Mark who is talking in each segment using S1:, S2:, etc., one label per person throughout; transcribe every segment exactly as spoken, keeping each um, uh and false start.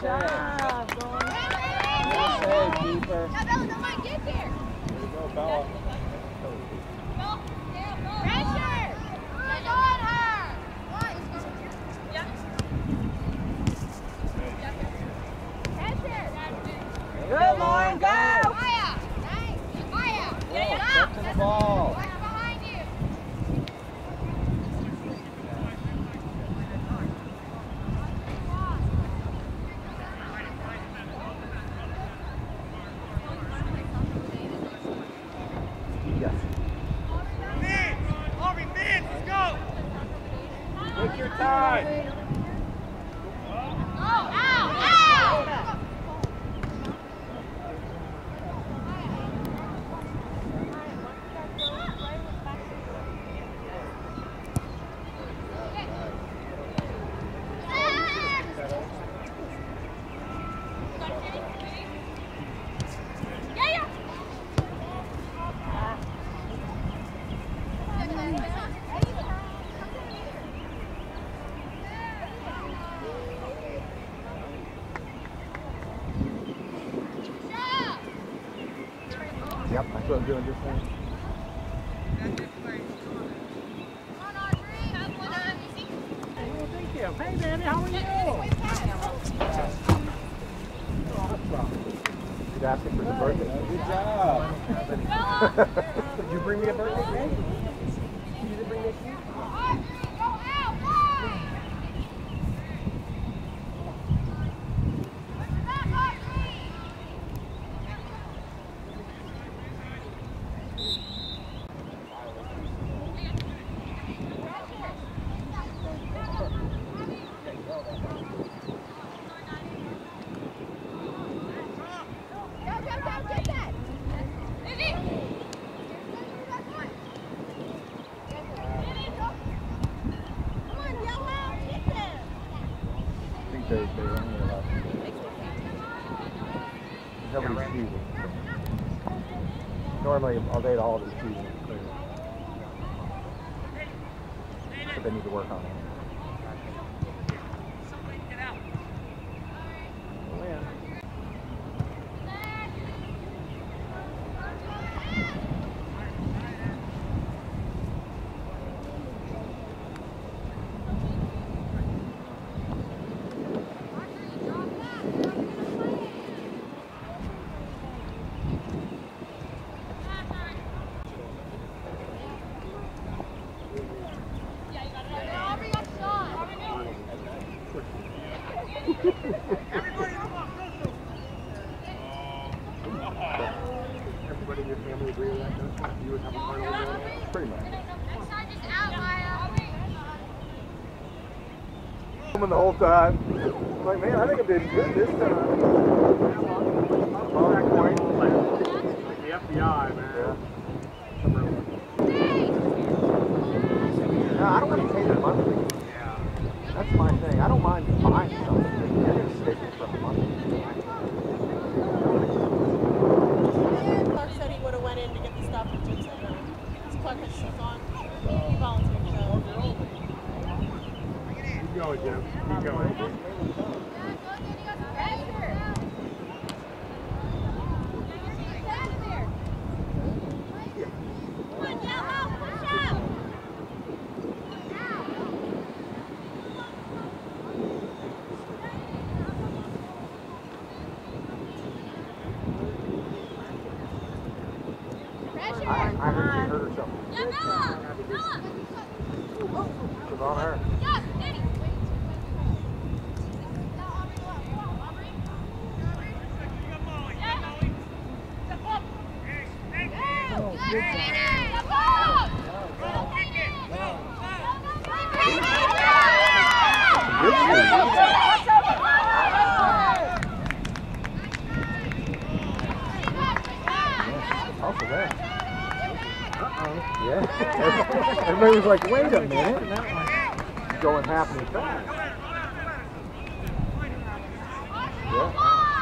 S1: job, Dawn.
S2: Good save, keeper.
S3: Now, Bella, don't mind, get there.
S2: There you go, Bella.
S3: Pressure. Get on her. Yeah. Pressure.
S1: Good, Lauren, go!
S3: Maya. Nice. Maya.
S2: Yeah, touching the ball.
S3: Watch behind you.
S2: Yes.
S4: Aubrey, man, let's go!
S2: Take your time.
S3: Oh, ow, ow.
S2: Yep, that's what I'm doing just now. Oh, thank you. Hey, Manny, how are you? He's asking for the birthday. Good job. Did you bring me a birthday cake? You didn't bring me a cake? They, they only allow nobody's cheating. Normally, I'll date all of these cheating. But they need to work on it. Everybody in your family agree with that? You would have a part of it? Pretty much. The whole time. I'm like, man, I think I'm doing good this time. Long point. Like the F B I, man. Yeah. No, I don't want to pay the monthly. Yeah. That's my thing. I don't mind buying something. I just stick it for a month.
S5: Clark said he would have went in to get the stuff and Jim said no. His Clark had shoes on. He volunteered, so.
S4: Keep going, Jim. Keep going.
S2: I, I heard she hurt herself.
S3: Yeah, Bella! Bella!
S2: It was on her.
S3: Yes, Danny!
S2: Also there. Uh-oh. Yeah. Everybody was like, wait a minute. Going happening fast. Yeah.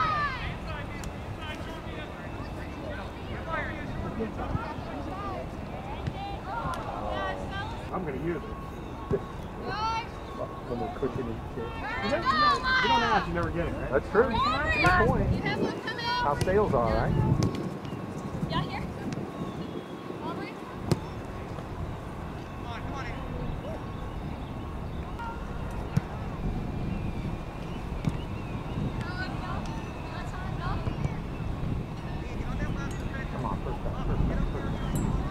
S2: I'm going to use it. When we're cooking and shit. You, never, you, know, you don't ask, you never get it, right? That's true. Good point.
S3: You have one coming out.
S2: How sales are, right?
S3: Yeah, here. Aubrey.
S2: Come on, first down, first down, first down.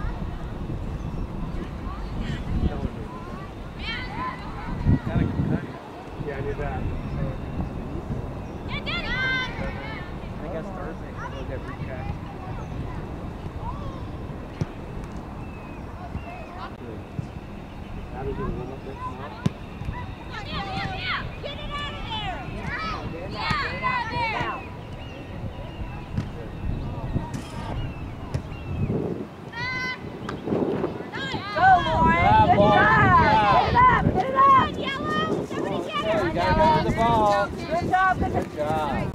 S4: Yeah, I did that.
S3: Yeah, Daddy.
S1: I think that's Thursday. So we'll get rechecked.
S4: Now we do a warm up next tomorrow.
S3: Yeah, yeah, yeah. Get it out of there.
S1: Get it
S3: Yeah,
S1: out, get it out, get it out. Go, Lauren. Good job. Get it up, get it up.
S3: Yellow. Somebody get
S1: Okay,
S3: it.
S1: you gotta go to the ball.
S3: Good job.
S1: Good job.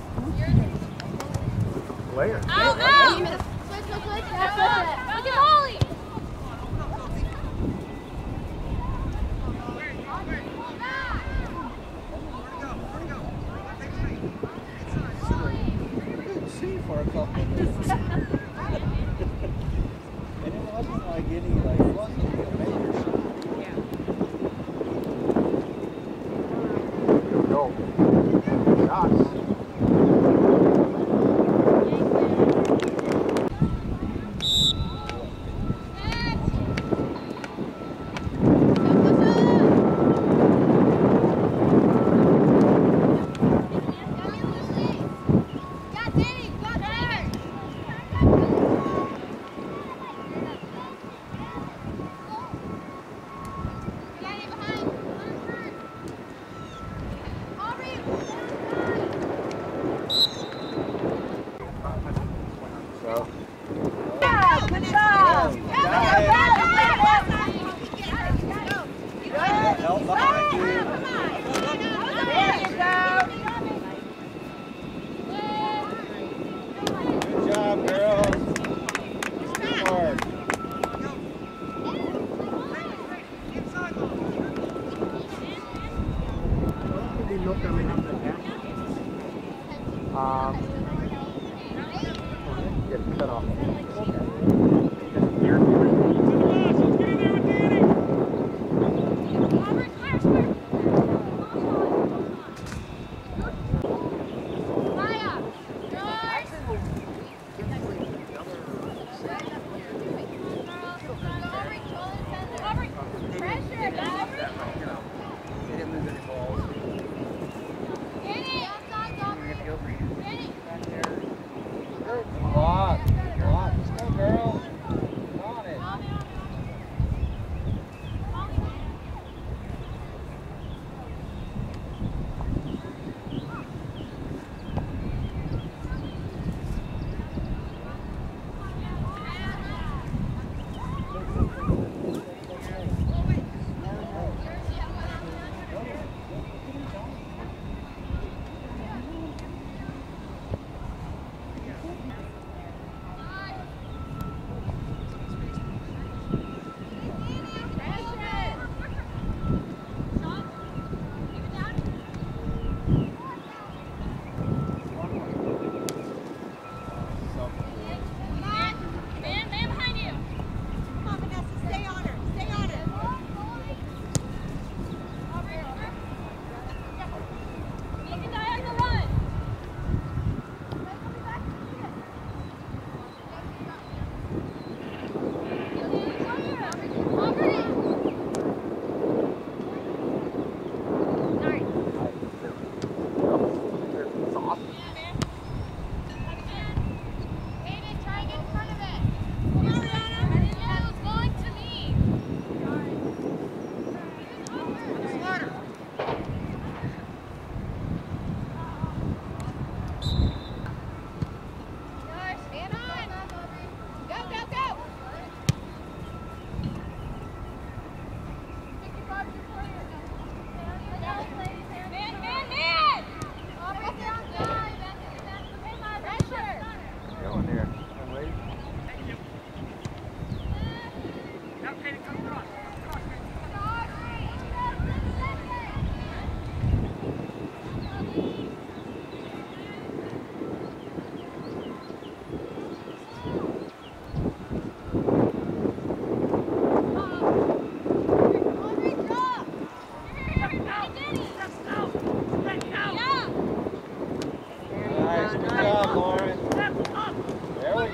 S2: Later.
S3: Out, out. Switch, switch, switch. That's it. Look at Molly.
S1: See for a couple of minutes. And it wasn't like any, like, it wasn't a major shot.
S2: Here we go. Shots.
S3: Got Danny. Got Danny. Danny behind. Aubrey.
S2: So,
S1: Yeah, good job. Help behind you. There you go. Good job, girls. Good work.
S2: um, get cut off.
S3: Pressure, guys.
S1: They didn't lose any balls.
S3: Danny, outside,
S1: We're gonna go for you.
S3: Danny.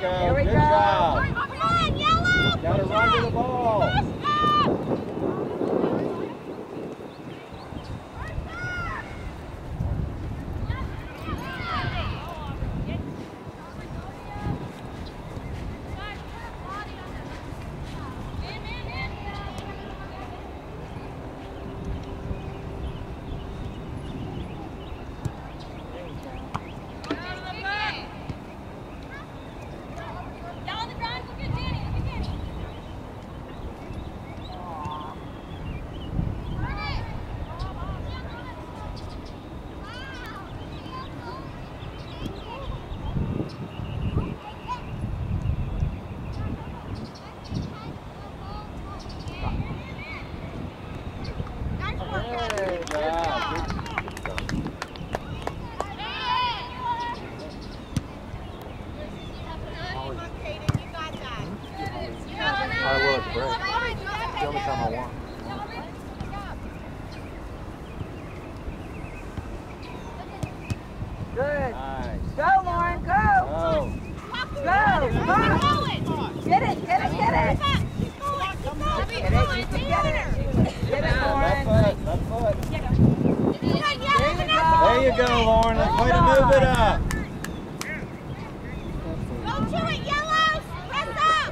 S6: go.
S1: Here we
S6: Good
S1: go.
S6: job.
S3: Come on, yellow!
S6: Gotta run to the ball.
S3: Push up!
S1: Good.
S6: Nice.
S1: Go, Lauren, go.
S6: Oh.
S1: Go. Come on. Get it, get it, get it. Get it, you can get it. Get it, Lauren.
S6: Left foot, left foot.
S1: There you go.
S6: There you go, Lauren. Way to move it up.
S3: Go to it, yellows! Press up!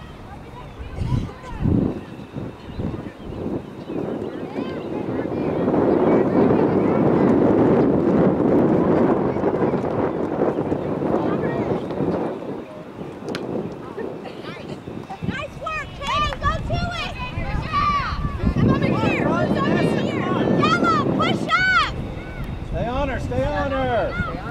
S3: Nice work, Kaden! Go to it! Come over here! Come over here! Yellow, push up!
S6: Stay on her, stay on her.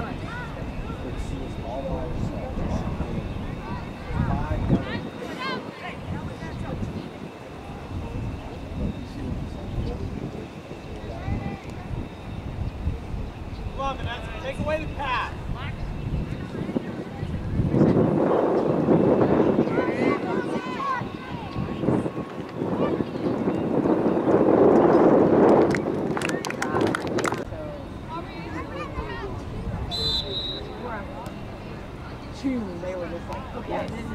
S4: Come on, Vanessa. Take away the pass.
S1: They were just like, okay, this is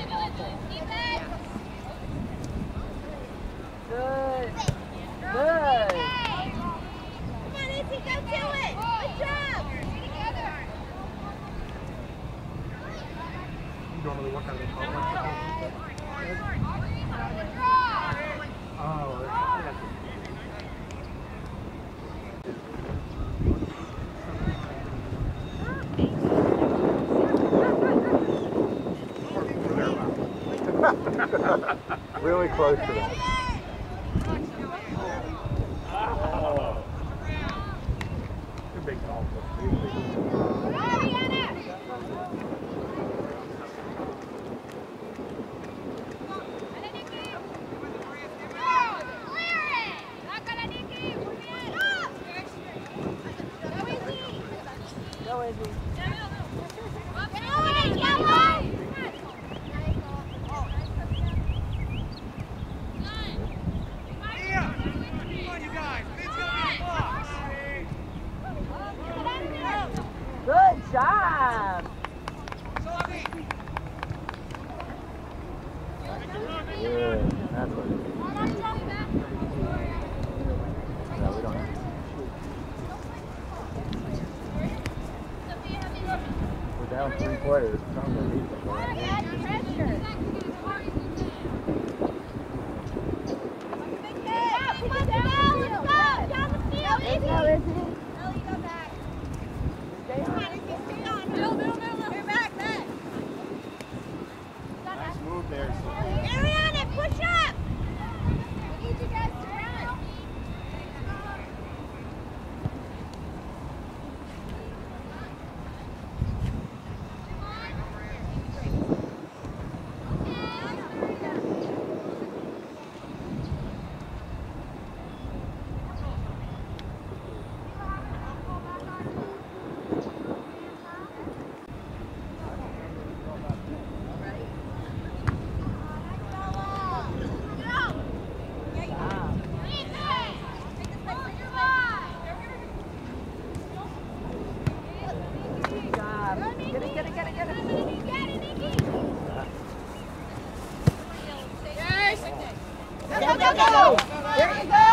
S1: good. Good.
S3: Come on, Izzy, go to it! Good job!
S2: You normally work on the Oh, that's really close to that. Too big golf.
S1: Go, Izzy. Good job.
S2: Yeah, that's what it is. No, we don't have to. We're down three players. It's not gonna beat them.
S6: Nice move there.
S3: Ariana, push up! We need you guys to run.
S1: There you go!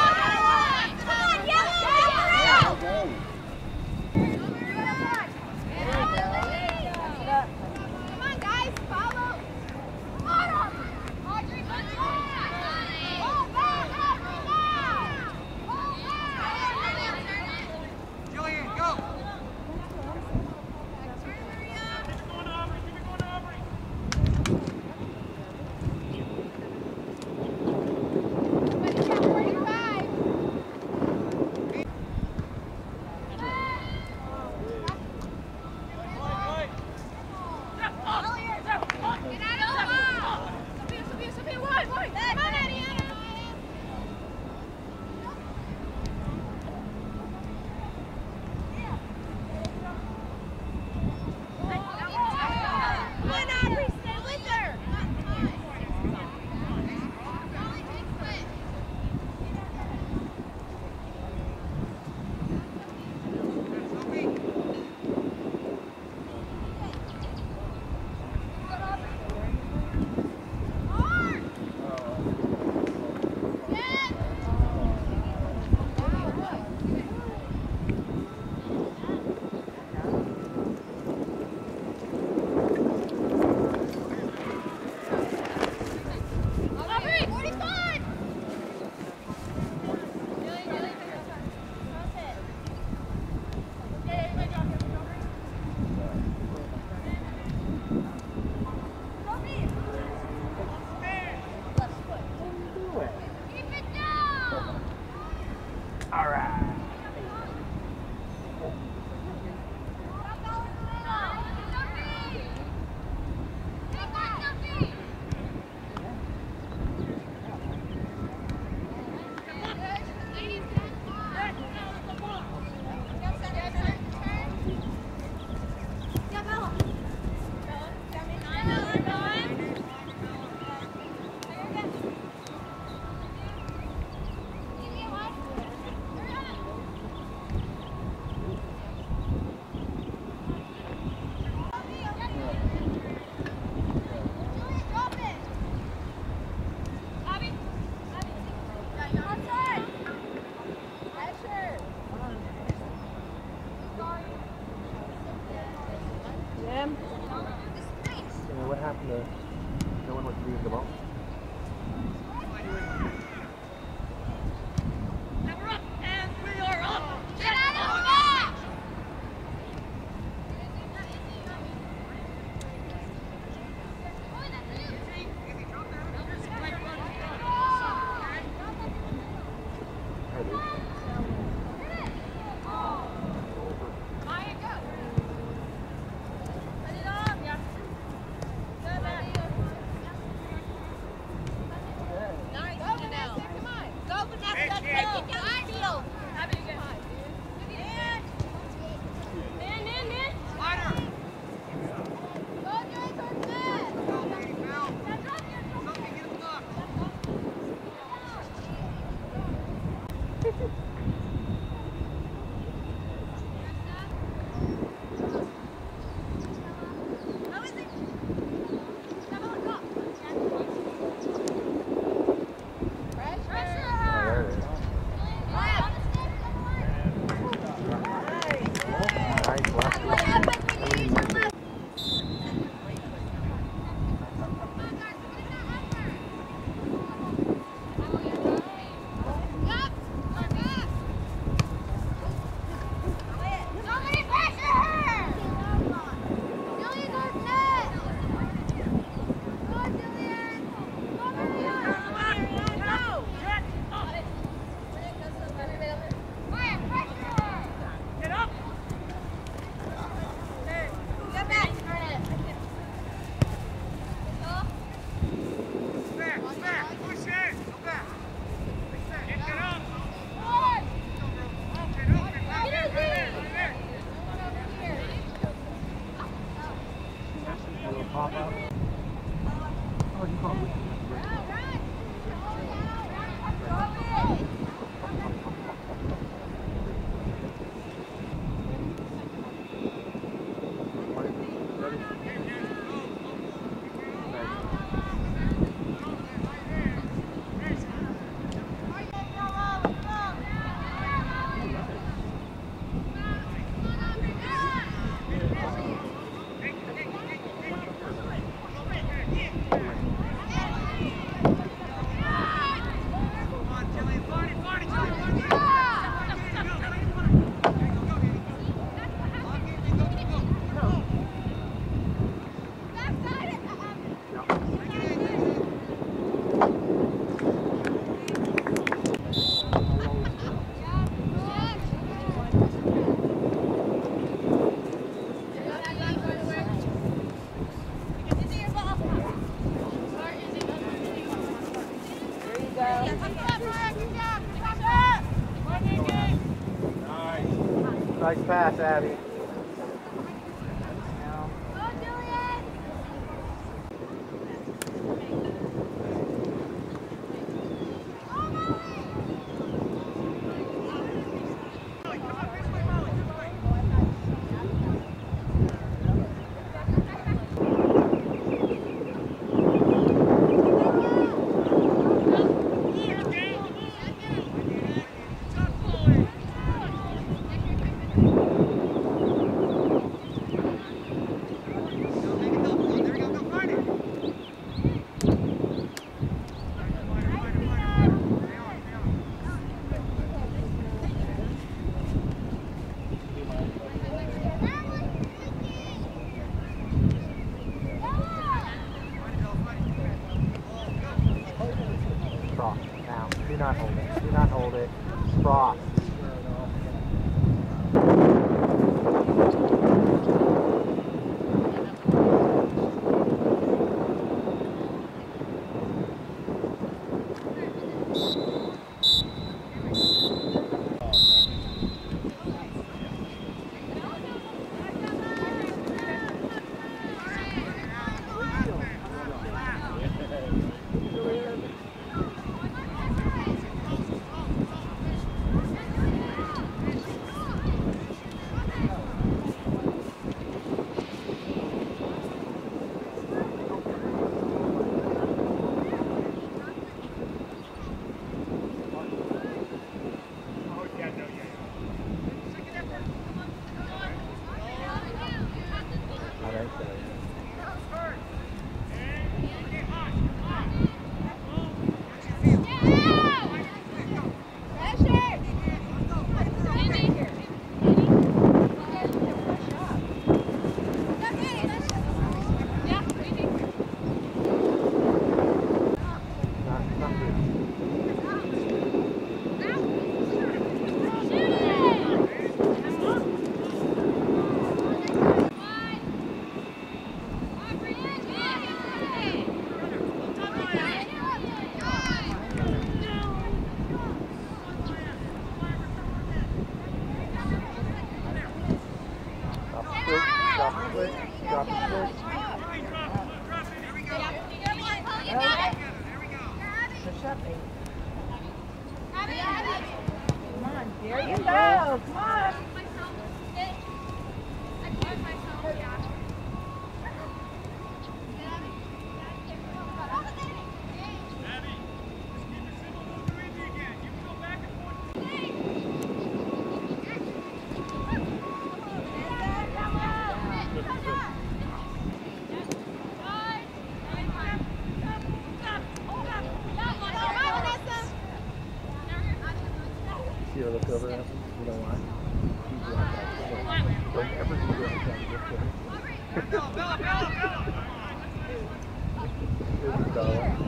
S2: What happened to no one wants to use the ball? Nice pass, Abby. Cross. Now, do not hold it. Do not hold it. Cross. See her look over at him? You know why? He's like that. Don't ever do that again. Bella, Bella, Bella! This is Bella.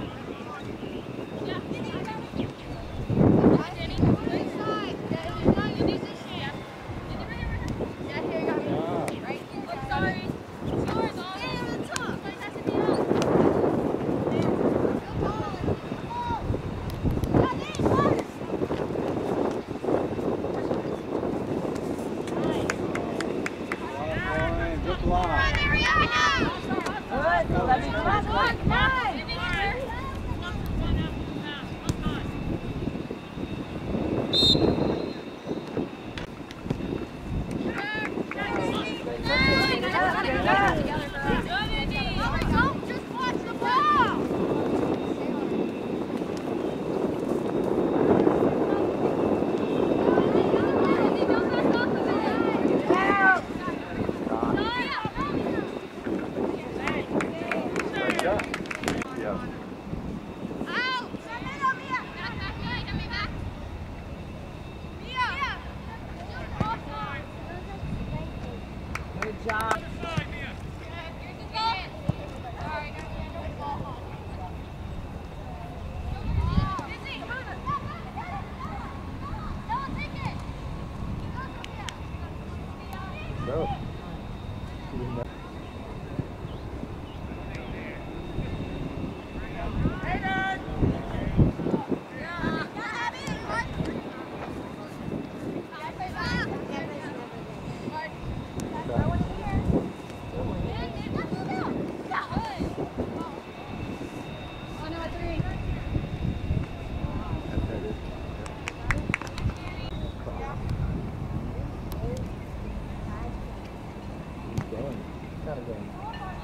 S2: Going. Kind of going.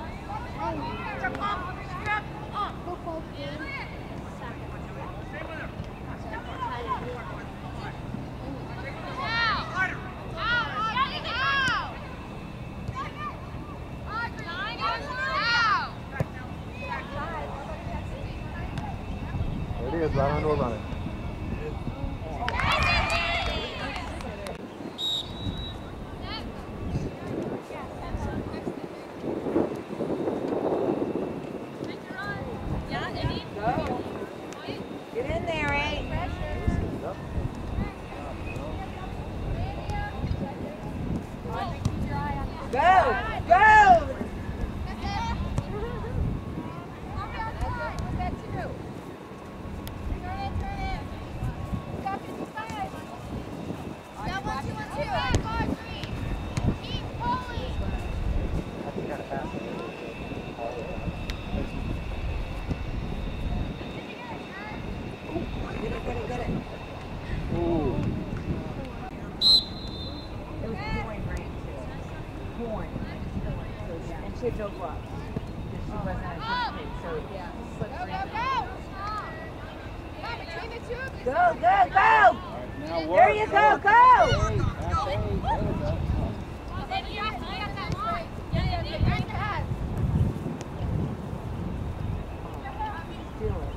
S2: There it is, right on door running.
S1: Get in there, eh? Go! Go! Get it, get it, get it.
S2: Ooh.
S1: It was pouring rain too. Pouring. So yeah, and she had no gloves. Because she wasn't anticipating, so yeah, slippery. Go, go, go!
S6: Now work.
S1: There you go, go!
S6: Eight, that's eight. There we go.
S1: Steal it.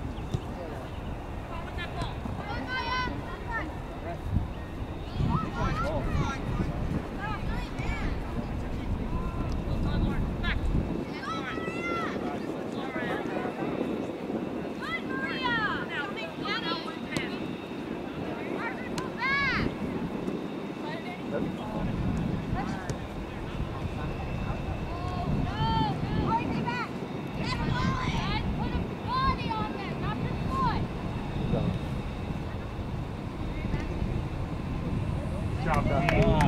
S2: Job done.
S6: Ah.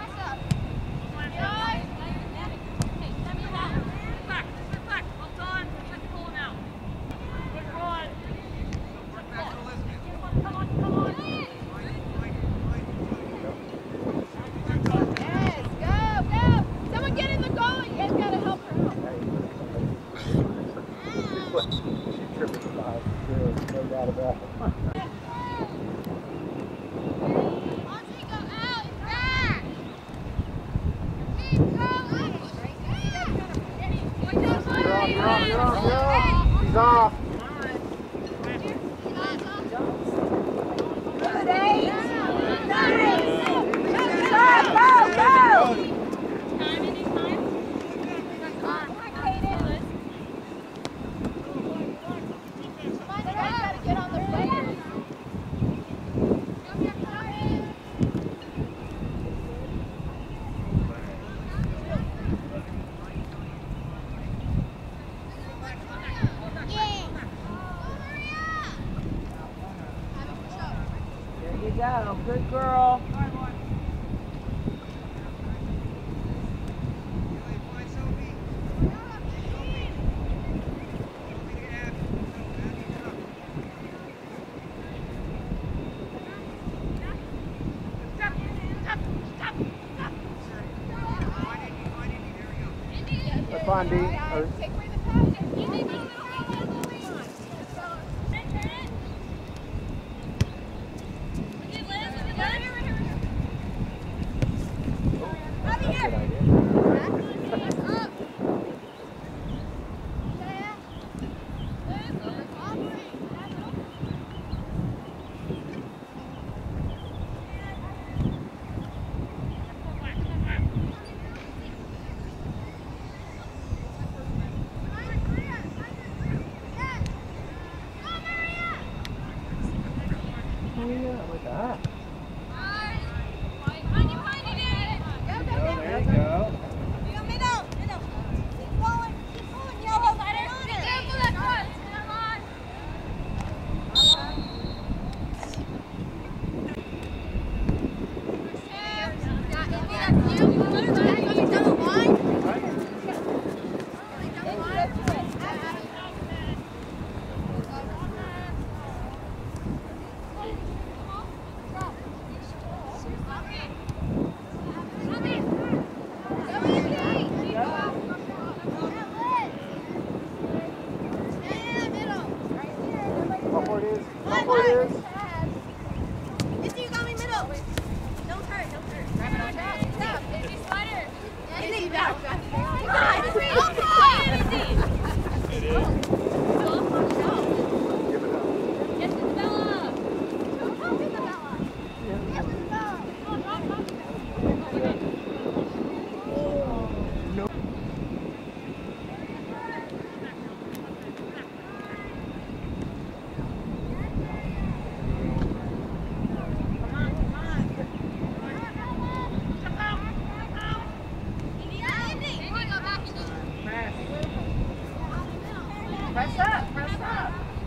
S2: She's tripping by. No doubt about it. You're off, you're off, you're off. She's off.
S1: Good, eight. Nice. Go, go, go! There you go. Good girl.
S2: That's fine, D. Or, that's a good idea.
S1: Press up, press up.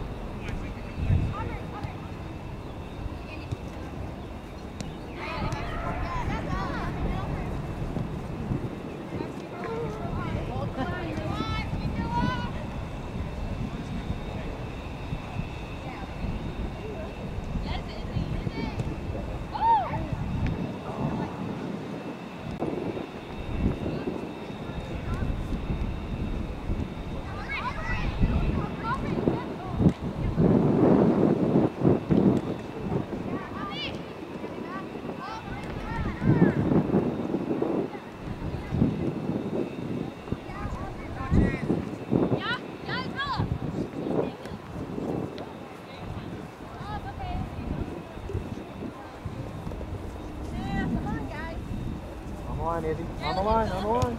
S2: On the line, Izzy. On the line, on the line.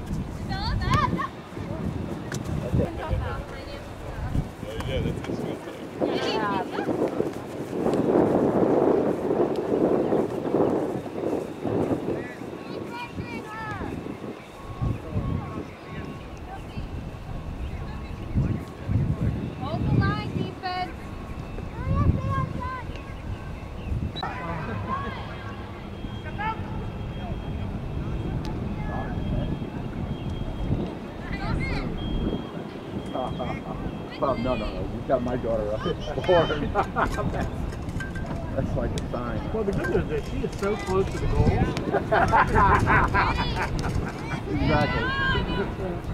S2: That's it.
S7: Yeah, that's his good thing.
S3: Hold the line, defense. Hurry up, stay on track.
S2: Oh, no, no, no. You've got my daughter up. Born. That's like a sign.
S6: Well, the good news is she is so close to the goal.
S2: Exactly.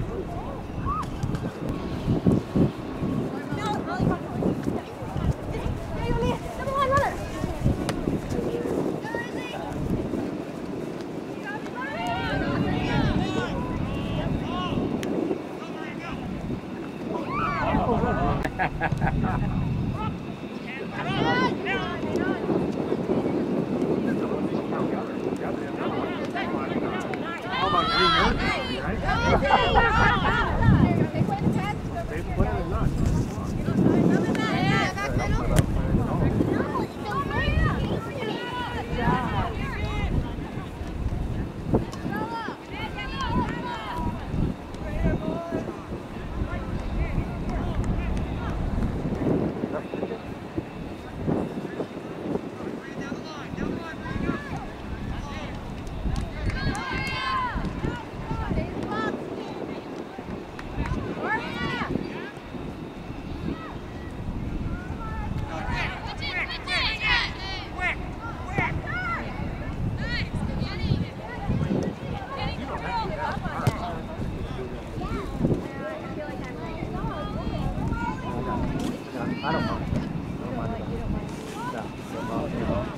S2: I don't mind. I don't mind it. No, don't mind it at all.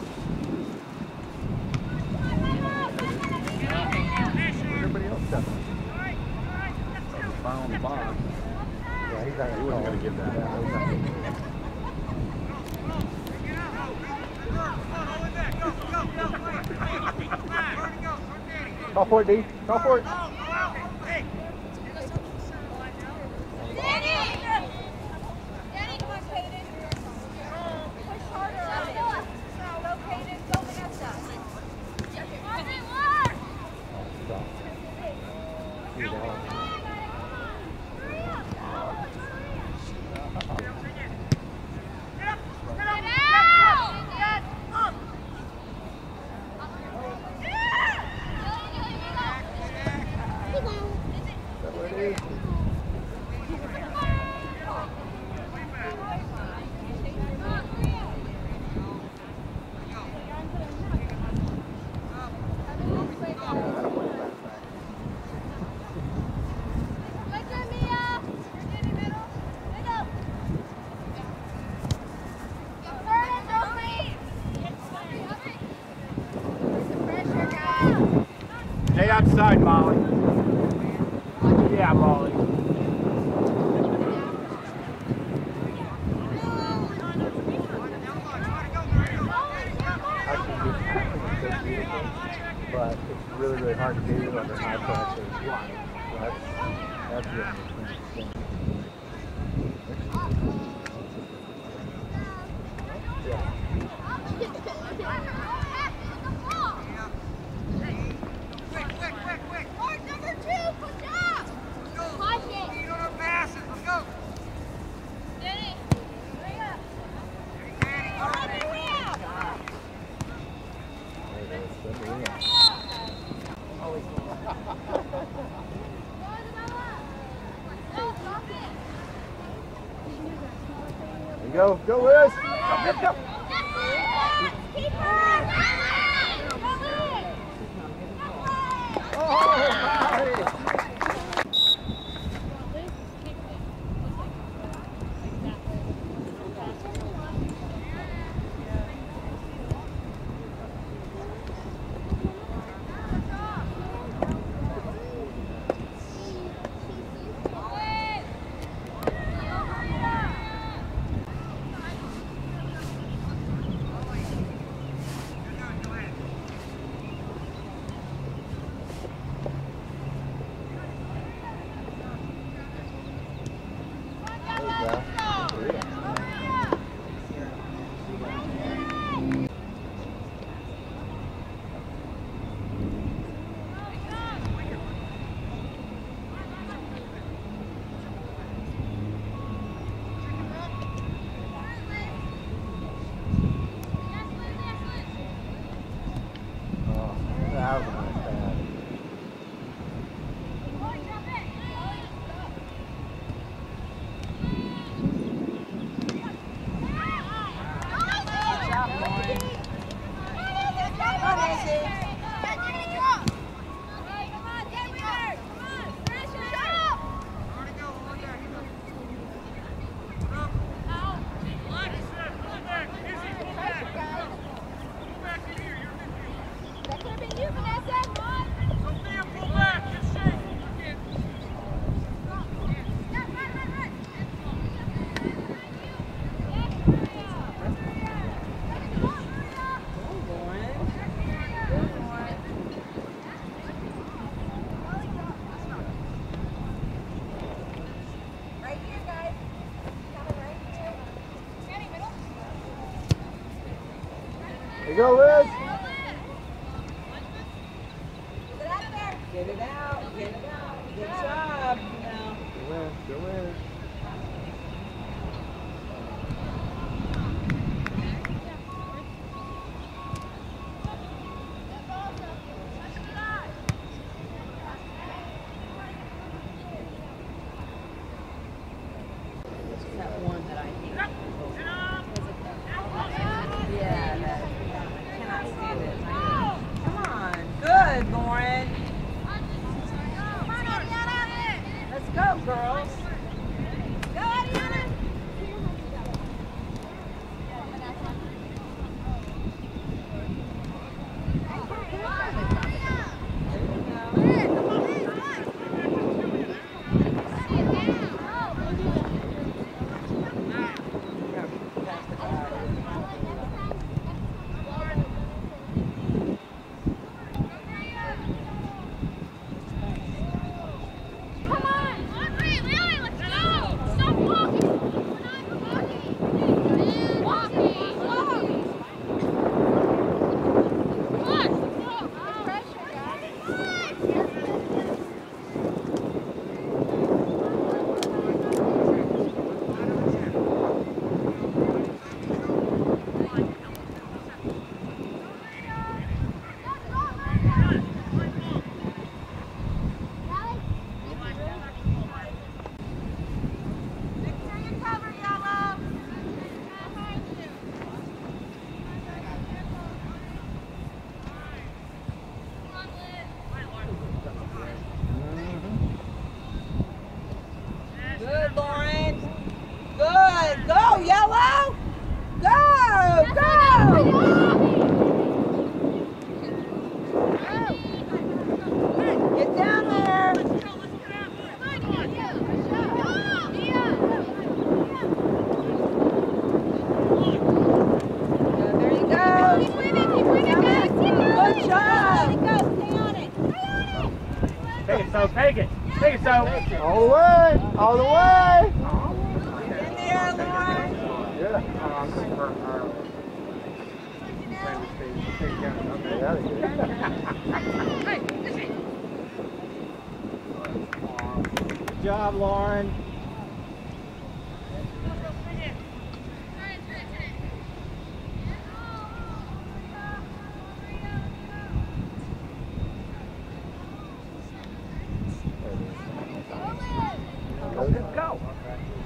S2: Everybody else does it. Foul on the box. Yeah, he's not going to call. Going to give that. Yeah, he's not gonna- Call for it, D. Call for it. Stay outside, Molly. eyeballing. But it's really, really hard to do under high pressure. So that's, that's really interesting. Yeah.
S3: Quick, quick, quick, quick. Mark number two, good job. Watch it. You don't have passes. Let's go. Danny. Hurry up. All right, here we are.
S2: There you go. Go, Liz. Go, go, go.
S3: Keep it.
S2: There you go, Liz.
S1: Get it out. Get it out. Good job. Now.
S2: Go in. Go in.
S1: That one that I hate. Yeah, that, I cannot stand it. Come on. Good, Lauren. Let's go, girls.
S3: Go, Adriana. Come on. Wheel it, wheel it.
S4: Okay, so
S2: All the way! All the way!
S1: In the air, Lauren.
S2: Yeah.
S4: um, for our
S2: Yeah, they did.
S4: Good job, Lauren.
S2: Go.
S4: Go.